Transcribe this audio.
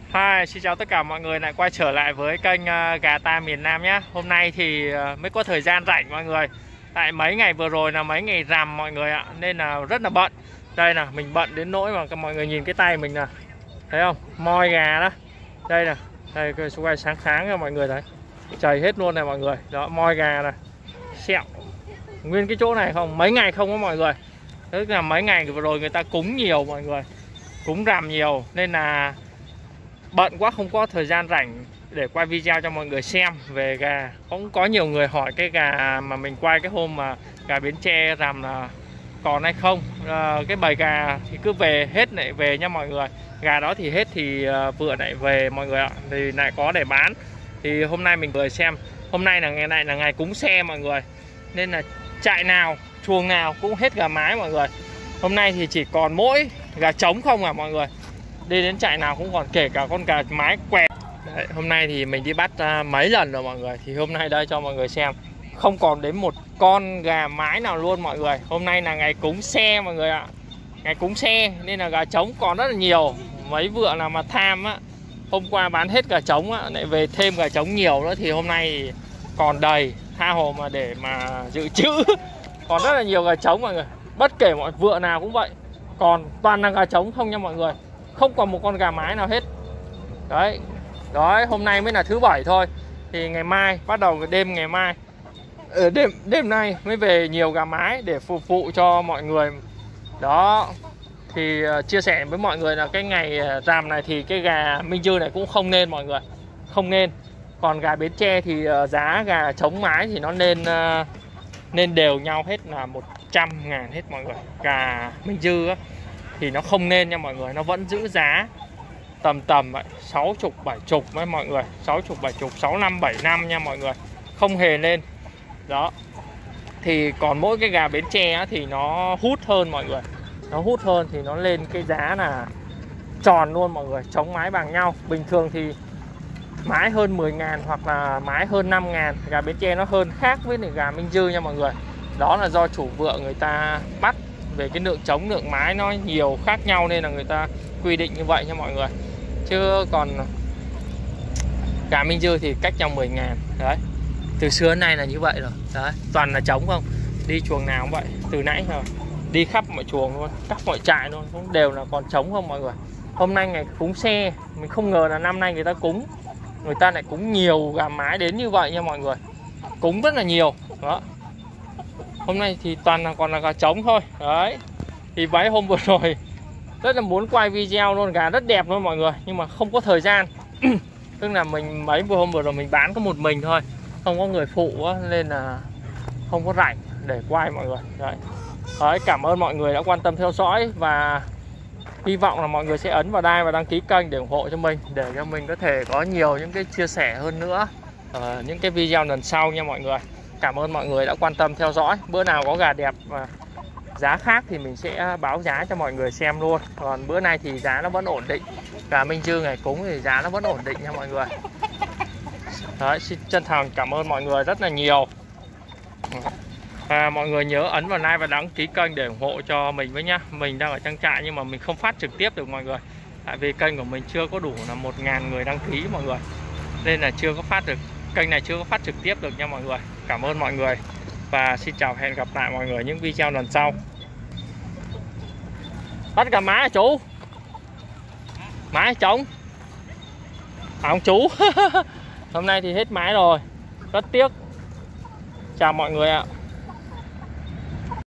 Hi, xin chào tất cả mọi người lại quay trở lại với kênh Gà Ta Miền Nam nhé. Hôm nay thì mới có thời gian rảnh mọi người. Tại mấy ngày vừa rồi là mấy ngày rằm mọi người ạ, nên là rất là bận. Đây nè, mình bận đến nỗi mà mọi người nhìn cái tay mình nè. Thấy không? Moi gà đó. Đây nè, đây xung quanh sáng sáng cho mọi người thấy. Chảy hết luôn này mọi người. Đó, moi gà nè. Sẹo. Nguyên cái chỗ này không, mấy ngày không có mọi người. Tức là mấy ngày vừa rồi người ta cúng nhiều mọi người. Cúng rằm nhiều nên là bận quá không có thời gian rảnh để quay video cho mọi người xem về gà. Cũng có nhiều người hỏi cái gà mà mình quay cái hôm mà gà Bến Tre rằm là còn hay không. Cái bầy gà thì cứ về hết lại về nha mọi người. Gà đó thì hết thì vừa lại về mọi người ạ, thì lại có để bán. Thì hôm nay mình vừa xem, hôm nay là ngày này là ngày cúng xe mọi người, nên là trại nào chuồng nào cũng hết gà mái mọi người. Hôm nay thì chỉ còn mỗi gà trống không à mọi người. Đi đến trại nào cũng còn, kể cả con gà mái què. Đấy, hôm nay thì mình đi bắt mấy lần rồi mọi người. Thì hôm nay đây cho mọi người xem, không còn đến một con gà mái nào luôn mọi người. Hôm nay là ngày cúng xe mọi người ạ. Ngày cúng xe nên là gà trống còn rất là nhiều. Mấy vựa nào mà tham á, hôm qua bán hết gà trống á, lại về thêm gà trống nhiều nữa. Thì hôm nay còn đầy, tha hồ mà để mà dự trữ. Còn rất là nhiều gà trống mọi người. Bất kể mọi vựa nào cũng vậy, còn toàn là gà trống không nha mọi người. Không còn một con gà mái nào hết. Đấy. Đấy, hôm nay mới là thứ bảy thôi. Thì ngày mai, bắt đầu đêm ngày mai, đêm nay mới về nhiều gà mái để phục vụ cho mọi người. Đó. Thì chia sẻ với mọi người là cái ngày rằm này thì cái gà Minh Dư này cũng không nên mọi người. Không nên. Còn gà Bến Tre thì giá gà trống mái thì nó nên đều nhau hết là 100.000 hết mọi người. Gà Minh Dư á thì nó không nên nha mọi người, nó vẫn giữ giá tầm vậy 60 70 với mọi người, 60 70 65 75 nha mọi người, không hề lên. Đó. Thì còn mỗi cái gà Bến Tre á, thì nó hút hơn mọi người. Nó hút hơn thì nó lên cái giá là tròn luôn mọi người, trống mái bằng nhau. Bình thường thì mái hơn 10.000 hoặc là mái hơn 5.000. Gà Bến Tre nó hơn khác với gà Minh Dư nha mọi người. Đó là do chủ vựa người ta bắt về cái lượng trống lượng mái nó nhiều khác nhau nên là người ta quy định như vậy nha mọi người. Chứ còn gà Minh Dư thì cách nhau 10.000. Đấy. Từ xưa đến nay là như vậy rồi. Đấy, toàn là trống không. Đi chuồng nào cũng vậy, từ nãy rồi. Đi khắp mọi chuồng luôn, khắp mọi trại luôn, cũng đều là còn trống không mọi người. Hôm nay ngày cúng xe, mình không ngờ là năm nay người ta cúng, người ta lại cúng nhiều gà mái đến như vậy nha mọi người. Cúng rất là nhiều. Đó. Hôm nay thì toàn là còn là gà trống thôi. Đấy. Thì mấy hôm vừa rồi rất là muốn quay video luôn, gà rất đẹp luôn mọi người, nhưng mà không có thời gian. Tức là mình mấy hôm vừa rồi mình bán có một mình thôi, không có người phụ á, nên là không có rảnh để quay mọi người. Đấy. Đấy, cảm ơn mọi người đã quan tâm theo dõi và hy vọng là mọi người sẽ ấn vào like và đăng ký kênh để ủng hộ cho mình, để cho mình có thể có nhiều những cái chia sẻ hơn nữa ở những cái video lần sau nha mọi người. Cảm ơn mọi người đã quan tâm theo dõi. Bữa nào có gà đẹp và giá khác thì mình sẽ báo giá cho mọi người xem luôn. Còn bữa nay thì giá nó vẫn ổn định. Gà Minh Dư ngày cúng thì giá nó vẫn ổn định nha mọi người. Đấy, xin chân thành cảm ơn mọi người rất là nhiều. Mọi người nhớ ấn vào like và đăng ký kênh để ủng hộ cho mình với nhá. Mình đang ở trang trại nhưng mà mình không phát trực tiếp được mọi người. Tại vì kênh của mình chưa có đủ là 1.000 người đăng ký mọi người, nên là chưa có phát được, kênh này chưa có phát trực tiếp được nha mọi người. Cảm ơn mọi người và xin chào, hẹn gặp lại mọi người những video lần sau. Bắt gà mái hả chú? Mái trống không chú? Hôm nay thì hết mái rồi, rất tiếc. Chào mọi người ạ.